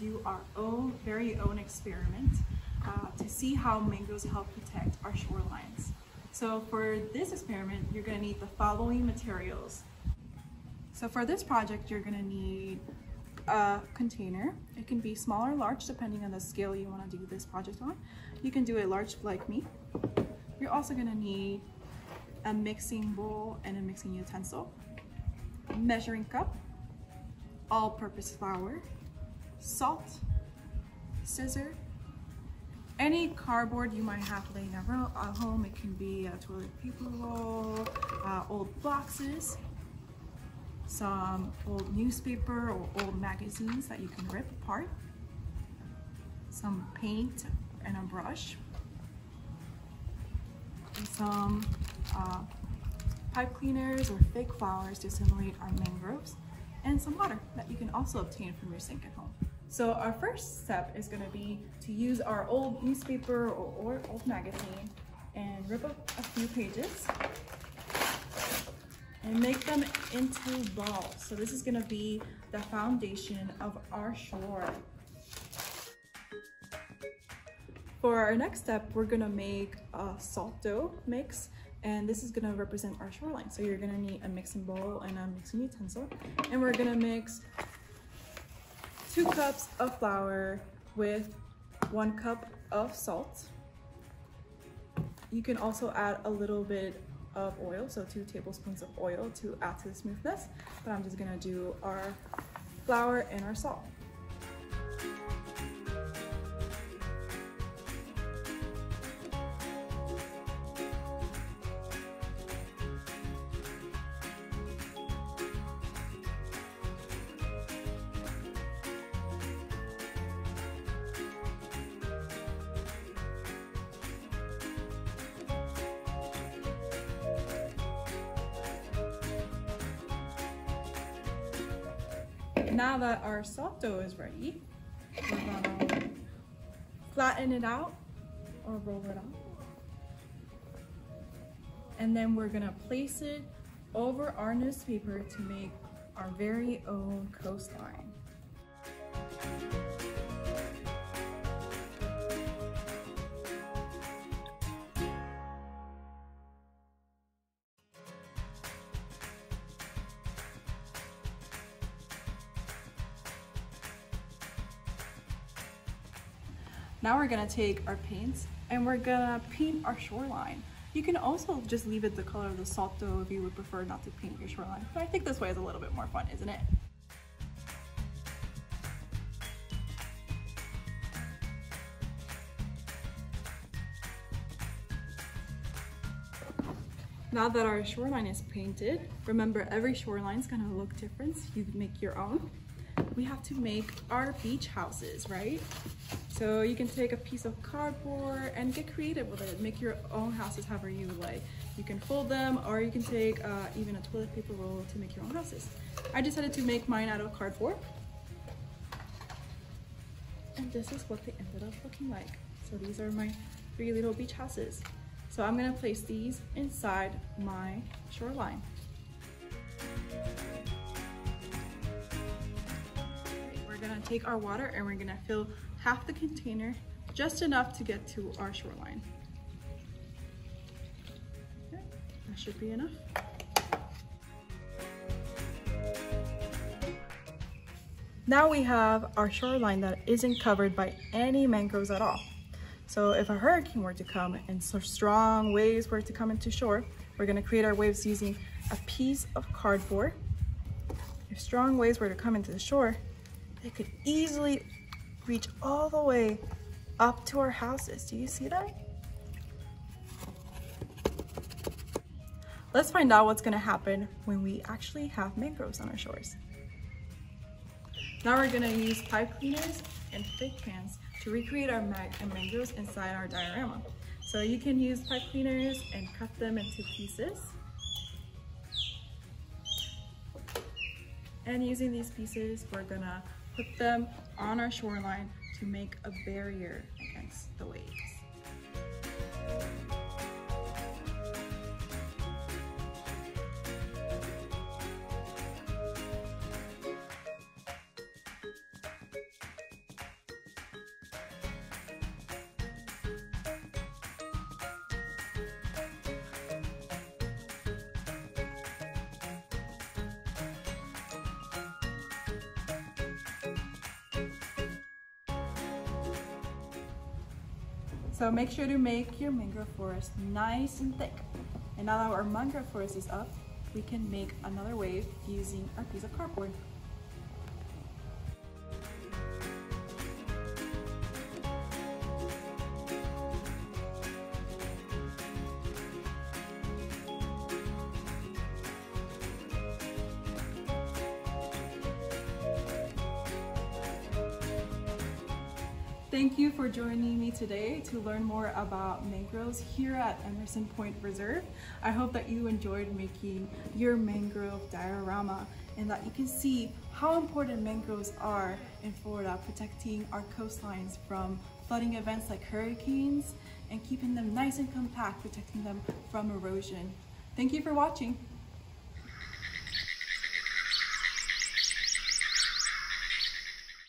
do our very own experiment to see how mangroves help protect our shorelines. So for this experiment, you're going to need the following materials. So for this project, you're going to need a container. It can be small or large depending on the scale you want to do this project on. You can do it large like me. You're also going to need a mixing bowl and a mixing utensil, a measuring cup, all-purpose flour, salt, scissor, any cardboard you might have laying around at home. It can be a toilet paper roll, old boxes, some old newspaper or old magazines that you can rip apart, some paint and a brush, and some pipe cleaners or fake flowers to simulate our mangroves, and some water that you can also obtain from your sink at home. So our first step is going to be to use our old newspaper or old magazine and rip up a few pages and make them into balls. So this is going to be the foundation of our shore. For our next step, we're going to make a Salto mix, and this is going to represent our shoreline. So you're going to need a mixing bowl and a mixing utensil, and we're going to mix 2 cups of flour with 1 cup of salt. You can also add a little bit of oil, so 2 tablespoons of oil to add to the smoothness, but I'm just gonna do our flour and our salt. Now that our Salto is ready, we're gonna flatten it out or roll it out. And then we're gonna place it over our newspaper to make our very own coastline. Now we're gonna take our paints and we're gonna paint our shoreline. You can also just leave it the color of the Salto if you would prefer not to paint your shoreline, but I think this way is a little bit more fun, isn't it? Now that our shoreline is painted, remember every shoreline is gonna look different. You can make your own. We have to make our beach houses, right? So you can take a piece of cardboard and get creative with it. Make your own houses however you like. You can fold them, or you can take even a toilet paper roll to make your own houses. I decided to make mine out of cardboard. And this is what they ended up looking like. So these are my 3 little beach houses. So I'm gonna place these inside my shoreline. We're gonna take our water and we're gonna fill half the container, just enough to get to our shoreline. Okay, that should be enough. Now we have our shoreline that isn't covered by any mangroves at all. So if a hurricane were to come and some strong waves were to come into shore, we're gonna create our waves using a piece of cardboard. If strong waves were to come into the shore, they could easily reach all the way up to our houses. Do you see that? Let's find out what's gonna happen when we actually have mangroves on our shores. Now we're gonna use pipe cleaners and fake pans to recreate our mangroves inside our diorama. So you can use pipe cleaners and cut them into pieces. And using these pieces, we're gonna put them on our shoreline to make a barrier against the waves. So make sure to make your mangrove forest nice and thick. And now that our mangrove forest is up, we can make another wave using our piece of cardboard. Thank you for joining me today to learn more about mangroves here at Emerson Point Reserve. I hope that you enjoyed making your mangrove diorama and that you can see how important mangroves are in Florida, protecting our coastlines from flooding events like hurricanes and keeping them nice and compact, protecting them from erosion. Thank you for watching.